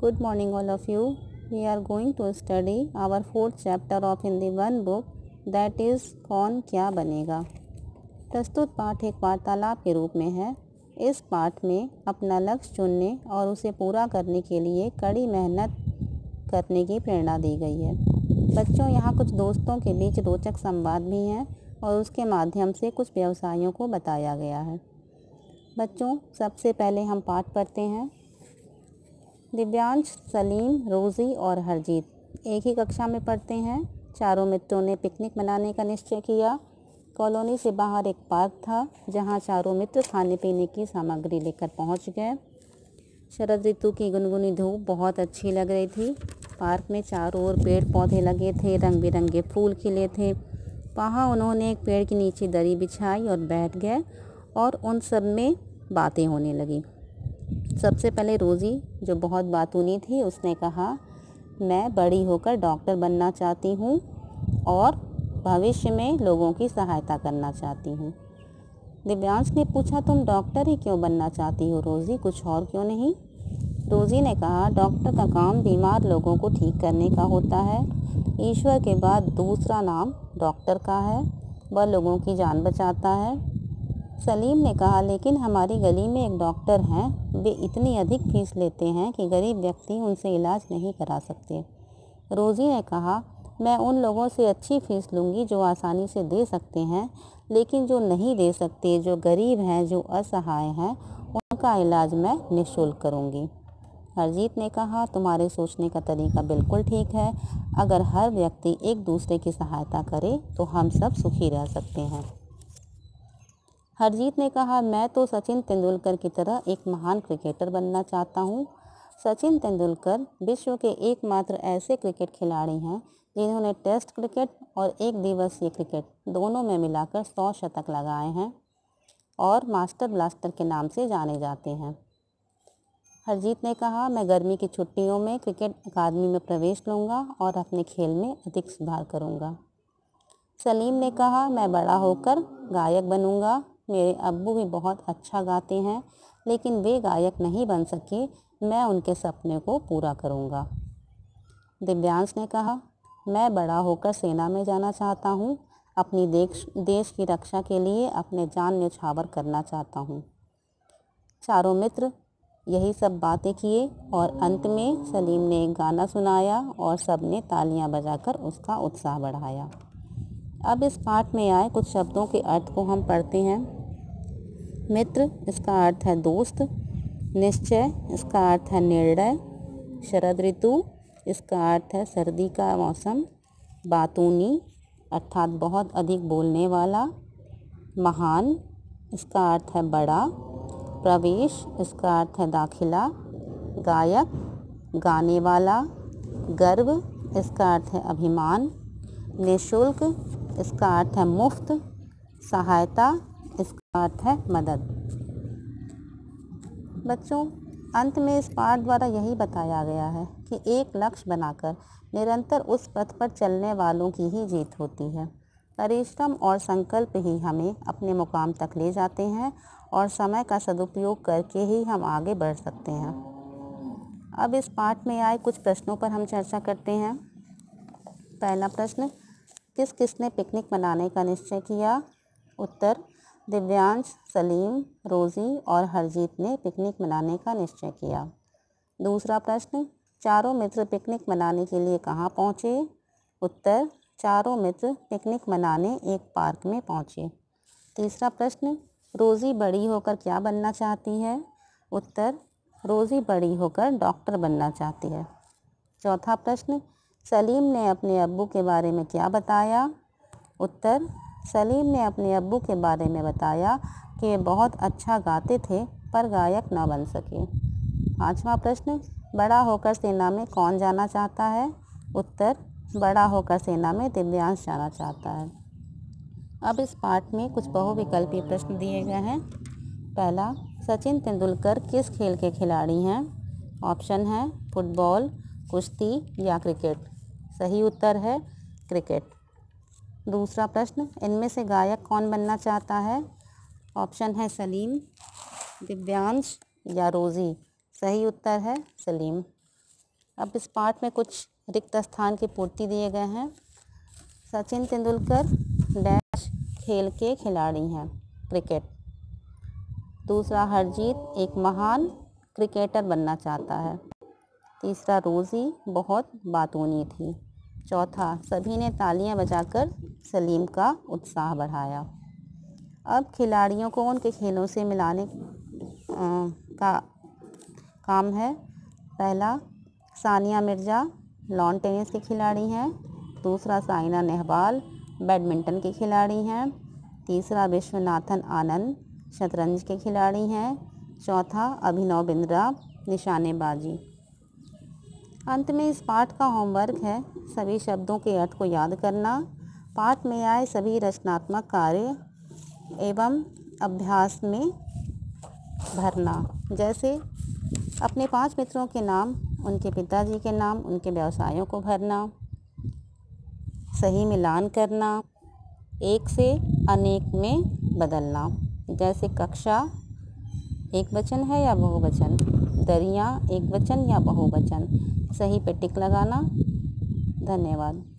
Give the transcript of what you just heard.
Good morning all of you. We are going to study our fourth chapter of Hindi one book, that is कौन क्या बनेगा। प्रस्तुत पाठ एक वार्तालाप के रूप में है। इस पाठ में अपना लक्ष्य चुनने और उसे पूरा करने के लिए कड़ी मेहनत करने की प्रेरणा दी गई है। बच्चों, यहाँ कुछ दोस्तों के बीच रोचक संवाद भी हैं और उसके माध्यम से कुछ व्यवसायों को बताया गया है। बच्चों, सबसे पहले हम पाठ पढ़ते हैं। दिव्यांश, सलीम, रोज़ी और हरजीत एक ही कक्षा में पढ़ते हैं। चारों मित्रों ने पिकनिक मनाने का निश्चय किया। कॉलोनी से बाहर एक पार्क था जहां चारों मित्र खाने पीने की सामग्री लेकर पहुंच गए। शरद ऋतु की गुनगुनी धूप बहुत अच्छी लग रही थी। पार्क में चारों ओर पेड़ पौधे लगे थे, रंग बिरंगे फूल खिले थे। वहाँ उन्होंने एक पेड़ के नीचे दरी बिछाई और बैठ गए और उन सब में बातें होने लगी। सबसे पहले रोज़ी, जो बहुत बातूनी थी, उसने कहा, मैं बड़ी होकर डॉक्टर बनना चाहती हूँ और भविष्य में लोगों की सहायता करना चाहती हूँ। दिव्यांश ने पूछा, तुम डॉक्टर ही क्यों बनना चाहती हो रोज़ी, कुछ और क्यों नहीं? रोज़ी ने कहा, डॉक्टर का काम बीमार लोगों को ठीक करने का होता है। ईश्वर के बाद दूसरा नाम डॉक्टर का है, वह लोगों की जान बचाता है। सलीम ने कहा, लेकिन हमारी गली में एक डॉक्टर हैं, वे इतनी अधिक फीस लेते हैं कि गरीब व्यक्ति उनसे इलाज नहीं करा सकते। रोज़ी ने कहा, मैं उन लोगों से अच्छी फीस लूँगी जो आसानी से दे सकते हैं, लेकिन जो नहीं दे सकते, जो गरीब हैं, जो असहाय हैं, उनका इलाज मैं निःशुल्क करूँगी। हरजीत ने कहा, तुम्हारे सोचने का तरीका बिल्कुल ठीक है। अगर हर व्यक्ति एक दूसरे की सहायता करे तो हम सब सुखी रह सकते हैं। हरजीत ने कहा, मैं तो सचिन तेंदुलकर की तरह एक महान क्रिकेटर बनना चाहता हूँ। सचिन तेंदुलकर विश्व के एकमात्र ऐसे क्रिकेट खिलाड़ी हैं जिन्होंने टेस्ट क्रिकेट और एक दिवसीय क्रिकेट दोनों में मिलाकर 100 शतक लगाए हैं और मास्टर ब्लास्टर के नाम से जाने जाते हैं। हरजीत ने कहा, मैं गर्मी की छुट्टियों में क्रिकेट अकादमी में प्रवेश लूँगा और अपने खेल में अधिक सुधार करूँगा। सलीम ने कहा, मैं बड़ा होकर गायक बनूँगा। मेरे अब्बू भी बहुत अच्छा गाते हैं, लेकिन वे गायक नहीं बन सके। मैं उनके सपने को पूरा करूँगा। दिव्यांश ने कहा, मैं बड़ा होकर सेना में जाना चाहता हूँ। अपनी देश की रक्षा के लिए अपने जान न्यौछावर करना चाहता हूँ। चारों मित्र यही सब बातें किए और अंत में सलीम ने एक गाना सुनाया और सब ने तालियां बजाकर उसका उत्साह बढ़ाया। अब इस पाठ में आए कुछ शब्दों के अर्थ को हम पढ़ते हैं। मित्र, इसका अर्थ है दोस्त। निश्चय, इसका अर्थ है निर्णय। शरद ऋतु, इसका अर्थ है सर्दी का मौसम। बातूनी, अर्थात बहुत अधिक बोलने वाला। महान, इसका अर्थ है बड़ा। प्रवेश, इसका अर्थ है दाखिला। गायक, गाने वाला। गर्व, इसका अर्थ है अभिमान। निःशुल्क, इसका अर्थ है मुफ्त। सहायता, इसका अर्थ है मदद। बच्चों, अंत में इस पाठ द्वारा यही बताया गया है कि एक लक्ष्य बनाकर निरंतर उस पथ पर चलने वालों की ही जीत होती है। परिश्रम और संकल्प ही हमें अपने मुकाम तक ले जाते हैं और समय का सदुपयोग करके ही हम आगे बढ़ सकते हैं। अब इस पाठ में आए कुछ प्रश्नों पर हम चर्चा करते हैं। पहला प्रश्न, किस किसने पिकनिक मनाने का निश्चय किया? उत्तर, दिव्यांश, सलीम, रोज़ी और हरजीत ने पिकनिक मनाने का निश्चय किया। दूसरा प्रश्न, चारों मित्र पिकनिक मनाने के लिए कहाँ पहुँचे? उत्तर, चारों मित्र पिकनिक मनाने एक पार्क में पहुँचे। तीसरा प्रश्न, रोज़ी बड़ी होकर क्या बनना चाहती है? उत्तर, रोज़ी बड़ी होकर डॉक्टर बनना चाहती है। चौथा प्रश्न, सलीम ने अपने अब्बू के बारे में क्या बताया? उत्तर, सलीम ने अपने अब्बू के बारे में बताया कि वे बहुत अच्छा गाते थे पर गायक न बन सके। पांचवा प्रश्न, बड़ा होकर सेना में कौन जाना चाहता है? उत्तर, बड़ा होकर सेना में दिव्यांश जाना चाहता है। अब इस पाठ में कुछ बहुविकल्पीय प्रश्न दिए गए हैं। पहला, सचिन तेंदुलकर किस खेल के खिलाड़ी हैं? ऑप्शन है फुटबॉल, कुश्ती या क्रिकेट। सही उत्तर है क्रिकेट। दूसरा प्रश्न, इनमें से गायक कौन बनना चाहता है? ऑप्शन है सलीम, दिव्यांश या रोज़ी। सही उत्तर है सलीम। अब इस पाठ में कुछ रिक्त स्थान की पूर्ति दिए गए हैं। सचिन तेंदुलकर डैश खेल के खिलाड़ी हैं, क्रिकेट। दूसरा, हरजीत एक महान क्रिकेटर बनना चाहता है। तीसरा, रोज़ी बहुत बातूनी थी। चौथा, सभी ने तालियां बजाकर सलीम का उत्साह बढ़ाया। अब खिलाड़ियों को उनके खेलों से मिलाने का काम है। पहला, सानिया मिर्ज़ा लॉन टेनिस की खिलाड़ी हैं। दूसरा, साइना नेहवाल बैडमिंटन की खिलाड़ी हैं। तीसरा, विश्वनाथन आनंद शतरंज के खिलाड़ी हैं। चौथा, अभिनव बिंद्रा निशानेबाजी। अंत में इस पाठ का होमवर्क है सभी शब्दों के अर्थ को याद करना, पाठ में आए सभी रचनात्मक कार्य एवं अभ्यास में भरना। जैसे अपने 5 मित्रों के नाम, उनके पिताजी के नाम, उनके व्यवसायों को भरना, सही मिलान करना, एक से अनेक में बदलना। जैसे कक्षा एक वचन है या बहुवचन, दरिया एक वचन या बहुवचन, सही पे टिक लगाना। धन्यवाद।